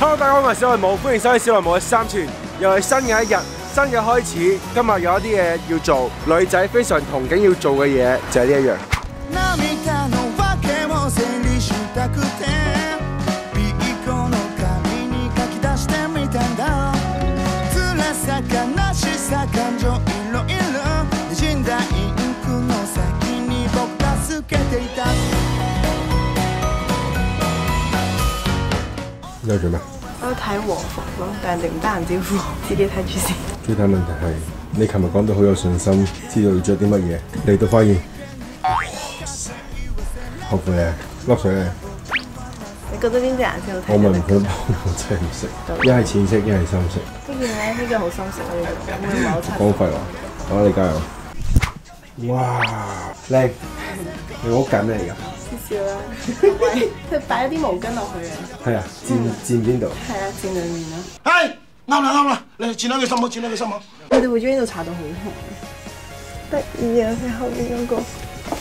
Hello， 大家好，我係小萊姆，歡迎收睇小萊姆嘅三全。又係新嘅一日，新嘅開始。今日有一啲嘢要做，女仔非常憧憬要做嘅嘢就係呢一樣。你喺度做咩？ 我喺睇和服咯，但人哋唔得閒招呼，自己睇住先。 最大問題係你琴日講到好有信心，知道要着啲乜嘢，嚟到發現，後悔咧，落水咧。 你覺得邊隻顏色好睇？ 我問佢幫，我真係唔識。一係淺色，一係深色。 呢件咧，呢個好深色啊，呢個咁樣唔係好襯。 講廢話，好，你加油！哇，靚！你好緊嚟㗎？ 少少啦，喂，佢擺咗啲毛巾落去啊。係啊， 墊邊度？ 係啊，墊裡面啦。 係，啱啦，你墊兩個心口，墊兩個心口。 佢哋會將呢度搽到好紅，得意啊！佢後面嗰個。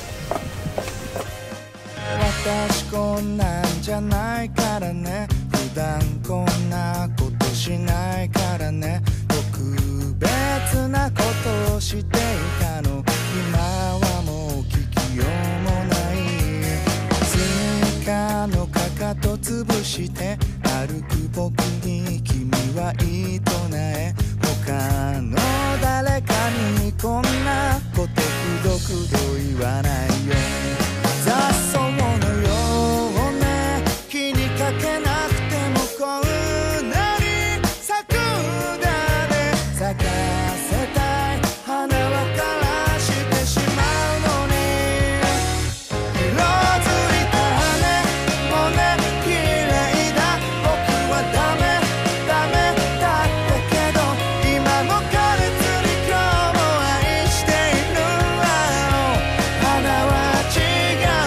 私こんなんじゃないからね普段こんなことしないからね特別なことをしていたの今はもう聞きようもないスニーカーのかかと潰して歩く僕に君は言いとなえ他の誰かにこんなことくどくど言わないよ雑草のようね気にかけなくてもこんなに咲くだね咲かせたい花は枯らしてしまうのに色づいた羽もね綺麗だ僕はダメだったけど今の果実に今日も愛しているわよ花は違う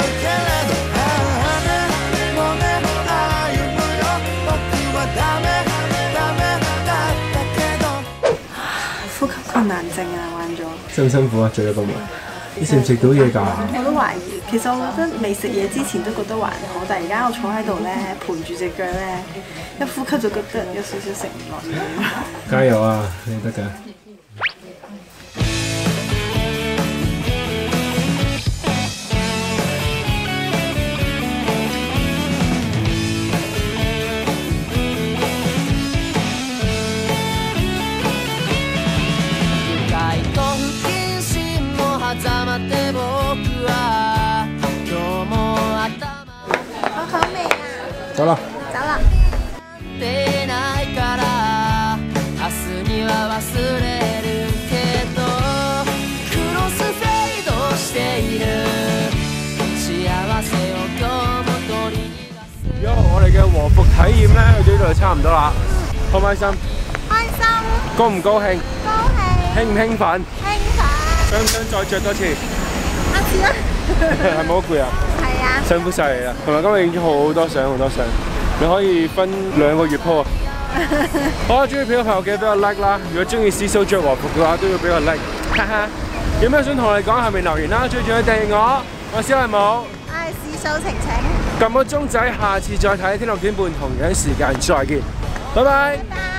呼吸困難症啊，患咗。 辛唔辛苦啊？着咗咁耐，你食唔食到嘢㗎？ 我都懷疑，其實我覺得未食嘢之前都覺得還好，但係而家我坐喺度咧，盤住隻腳咧，一呼吸就覺得有少少食唔落嘢。 加油啊！你得㗎。 好口味啊！ 走啦！ 走啦！ 我哋嘅和服體驗咧，去到呢度就差唔多啦。開唔開心？ 開心。 高唔高興？ 高興。 興唔興奮？ 興奮。 想唔想再着多次？ 下次啦。 係咪好攰啊？係啊。辛苦晒你啦，同埋今日影咗好多相，你可以分2個月 po。好啊，中意片嘅朋友記得俾個 like 啦。如果中意思蘇着和服嘅話，都要俾個 like。哈哈。有咩想同我哋講，下面留言啦。最重要訂閱我係小萊姆。 我係思蘇晴晴。 撳個鐘仔，下次再睇，天6點半同樣時間再見，拜拜。